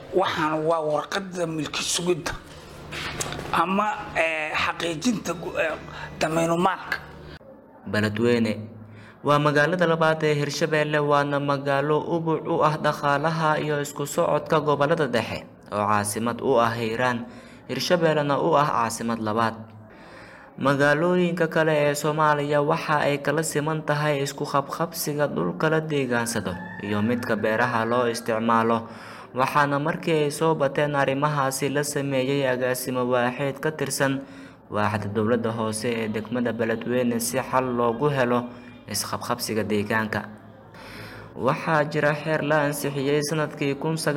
waxaan waa warqadda milki sugidda ama xaqiijinta dameyno maalka. Beledweyne waa magaalada labaad ee Hirshabelle waana magaalo ubuc u ah dhaqaalaha iyo isku socodka gobolada dhexe oo caasimad u ah Hiiraan. Hirshabellena u ah caasimad labaad. Magaalooyinka kale ee Soomaaliya waxa ay kala siman tahay isku qabqabsiga dhulka la deegaansado iyo midka beeraha loo isticmaalo, waxaana markii ay soo bateen arrimahaasi la sameeyay agaasimo waaxeed ka tirsan waaxda dowladda hoose ee degmada Beledweyne si xal loogu helo isqabqabsiga deegaanka. Waxaa jira xeer la ansixiyay sanadkii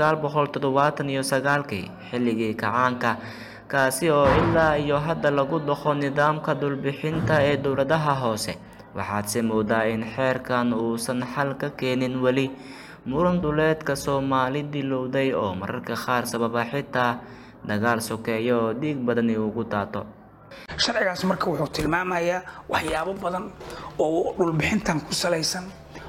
1979 xilligii kacaanka, kaasi oo ilaa iyo hadda lagu dhaqo nidaamka dhulbixinta ee dowladaha hoose. Waxaad si moodaa in xeerkan uusan xal ka keenin weli muran dhuleedka Soomaali dilowday oo mararka qaar sababa xitaa dagaal sokeeyo oo dhiig badan ugu daato. sharcigaas marka wuxuu tilmaamayaa waxyaabo badan oo dhulbixintan ku salaysan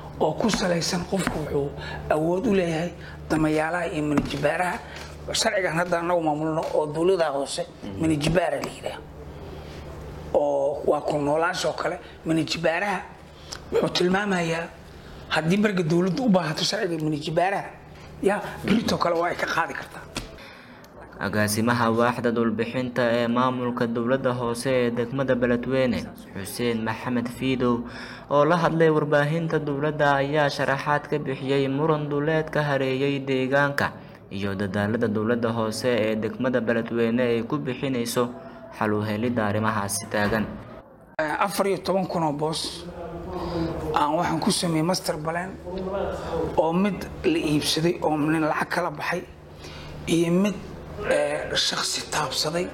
qofku wuxuu awood u leeyahay damayaalaha iyo minijibaaraha. sharcigan hadda anagu maamulno oo dowladaha hoose minijibaara la yidhaah oo waa ku noolaansho kale. minijibaaraha wuxuu tilmaamayaa haddii marka dowladdu u baahato sharciga minijibaaraha birito kale waa ay ka qaadi kartaa. agaasimaha waaxda dhulbixinta ee maamulka dowladda hoose ee degmada Beledweyne Xuseen Maxamed Fiidow oo la hadlay warbaahinta dowladda ayaa sharaxaad ka bixiyay muran dhuleedka hareeyay deegaanka iyo dadaalada dowladda hoose ee degmada Beledweyne ay ku bixinayso xal u helidda arrimahaasi taagan. 14,000 boos aan waxaan ku sameeyay master plan oo mid la iibsaday oo nin lacag kala baxay iyo mid shakhsi taabsaday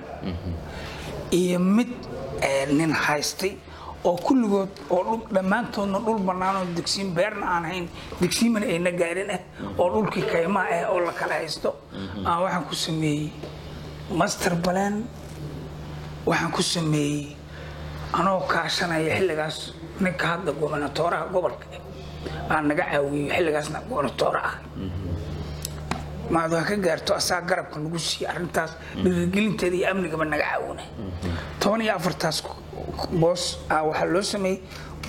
iyo mid nin haystay oo kulligood oo dhammaantoodna dhul bannaan oo degsiin beerna aan ahayn degsiimana ayna gaarin oo dhulkii kaymaha oo la kala haysto. waxaan ku sameeyay master plan. waxaan ku sameeyay anoo kaashanaya xilligaas ninka hadda gobernatooraha gobolka aan naga caawiyay xilligaasna gobernatoora ah maadaama ka gaarto asaa garabka lagu siiyay arrintaas dhiirigelinteeda iyo amnigaba naga caawinay. 14 boos waxaa loo sameeyay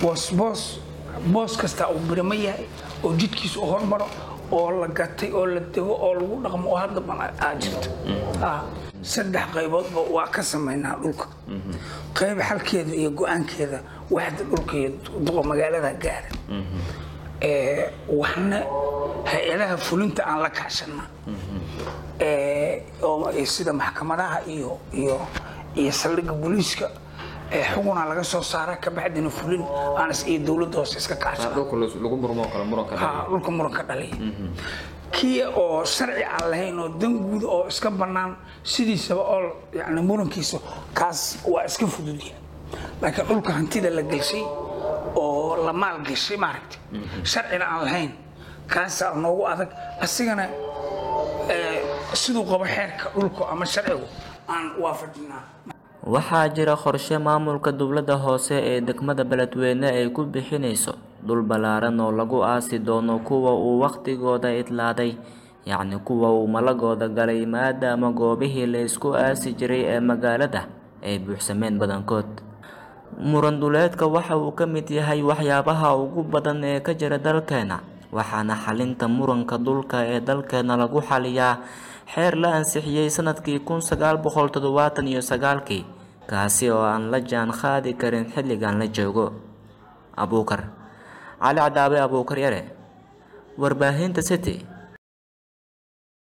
boos kasta oo birama yahay oo jidkiisa u hormaro oo la gatay oo la dego oo lagu dhaqmo oo hadda jirto. 3 qayboodba waa ka sameynaa dhulka. qayb xalkeeda iyo go'aankeeda waxda dhulka iyo magaalada gaara. waxna hay'adaha fulinta aan la kaashana oo sida maxkamadaha iyo saldhigga booliiska xuguna laga soo saara ka bacdina fulin aan iyo dowladda hoose iska kaashana dhulka lagu murmo kala muranka dhaliya kii oo sharci aan lahayn oo dan guud oo iska bannaan sidiisaba oo yani murankiisa kaas waa iska fududyahay. laakiin dhulka hantida la gelshay oo la maal gashay maaragtay sharcina aan lahayn kaasaa noogu adag. asigana siduu qabo xeerka dhulka ama sharcigu aan waafajinaa. waxaa jira qorshe maamulka dowladda hoose ee degmada Beledweyne ay ku bixinayso dhul balaaran oo lagu aasi doono kuwa uu waqtigooda idlaaday, yacni kuwa uu malagooda galay maadaama goobihii la isku aasi jiray ee magaalada ay buuxsameen badankood. muran dhuleedka waxa uu ka mid yahay waxyaabaha ugu badan ee ka jira dalkeena, waxaana xalinta muranka dhulka ee dalkeena lagu xaliyaa xeer la ansixiyay sanadkii 1979 kaasi oo aan la jaan qaadi karin xilligan la joogo. Abuukar Cali Cadaawe, Abuukar Yare, warbaahinta City.